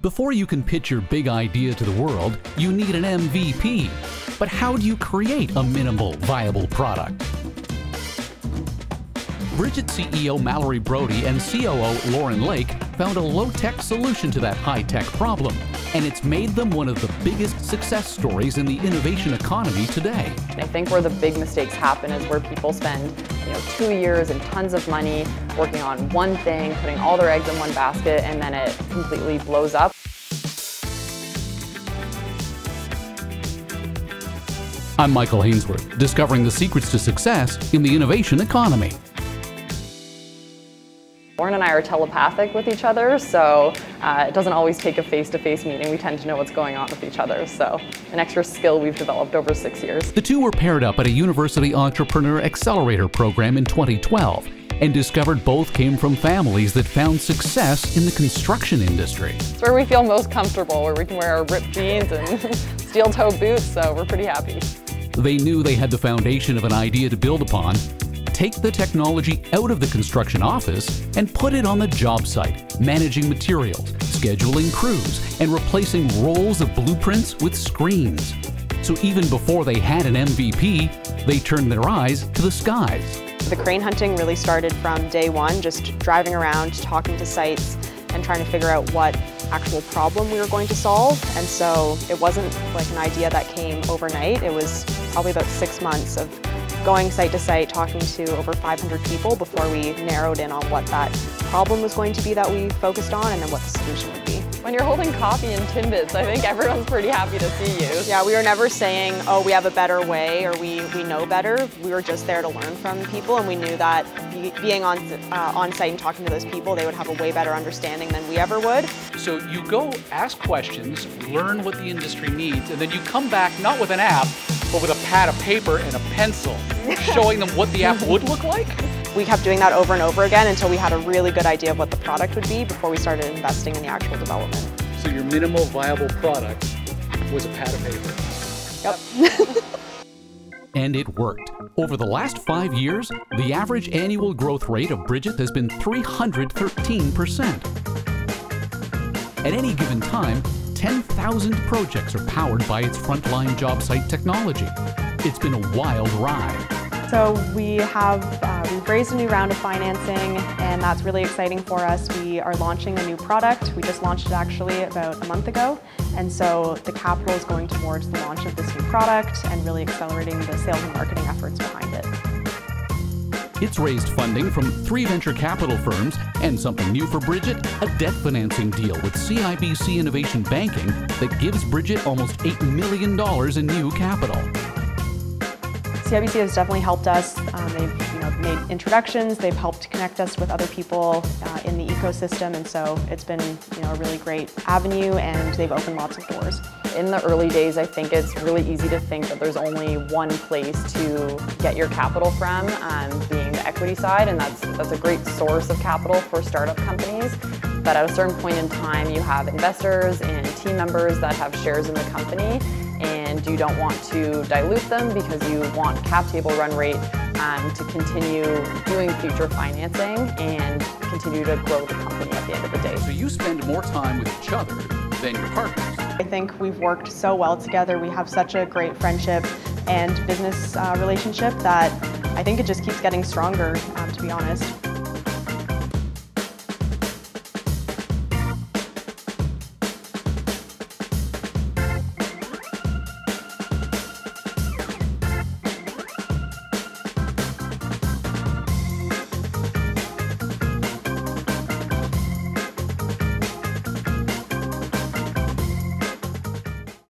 Before you can pitch your big idea to the world, you need an MVP. But how do you create a minimal viable product? Bridgit CEO Mallory Brody and COO Lauren Lake found a low-tech solution to that high-tech problem, and it's made them one of the biggest success stories in the innovation economy today. I think where the big mistakes happen is where people spend 2 years and tons of money working on one thing, putting all their eggs in one basket, and then it completely blows up. I'm Michael Hainsworth, discovering the secrets to success in the innovation economy. Lauren and I are telepathic with each other, so it doesn't always take a face-to-face meeting. We tend to know what's going on with each other, so an extra skill we've developed over 6 years. The two were paired up at a University Entrepreneur Accelerator program in 2012 and discovered both came from families that found success in the construction industry. It's where we feel most comfortable, where we can wear our ripped jeans and steel-toe boots, so we're pretty happy. They knew they had the foundation of an idea to build upon, take the technology out of the construction office and put it on the job site, managing materials, scheduling crews, and replacing rolls of blueprints with screens. So even before they had an MVP, they turned their eyes to the skies. The crane hunting really started from day one, just driving around, talking to sites, and trying to figure out what actual problem we were going to solve. And so it wasn't like an idea that came overnight. It was probably about 6 months of going site to site, talking to over 500 people before we narrowed in on what that problem was going to be that we focused on and then what the solution would be. When you're holding coffee in Timbits, I think everyone's pretty happy to see you. Yeah, we were never saying, oh, we have a better way or we know better. We were just there to learn from people, and we knew that being on site and talking to those people, they would have a way better understanding than we ever would. So you go ask questions, learn what the industry needs, and then you come back not with an app, but with a pad of paper and a pencil, showing them what the app would look like? We kept doing that over and over again until we had a really good idea of what the product would be before we started investing in the actual development. So your minimal viable product was a pad of paper. Yep. And it worked. Over the last 5 years, the average annual growth rate of Bridgit has been 313%. At any given time, 10,000 projects are powered by its frontline job site technology. It's been a wild ride. So we've raised a new round of financing, and that's really exciting for us. We are launching a new product. We just launched it actually about a month ago. And so the capital is going towards the launch of this new product and really accelerating the sales and marketing efforts behind it. It's raised funding from 3 venture capital firms and something new for Bridgit, a debt financing deal with CIBC Innovation Banking that gives Bridgit almost $8 million in new capital. CIBC has definitely helped us. They've made introductions, they've helped connect us with other people in the ecosystem, and so it's been a really great avenue, and they've opened lots of doors. In the early days, I think it's really easy to think that there's only one place to get your capital from, being the equity side, and that's a great source of capital for startup companies. But at a certain point in time, you have investors and team members that have shares in the company, and you don't want to dilute them because you want cap table run rate to continue doing future financing and continue to grow the company at the end of the day. So you spend more time with each other than your partners. I think we've worked so well together. We have such a great friendship and business relationship that I think it just keeps getting stronger, to be honest.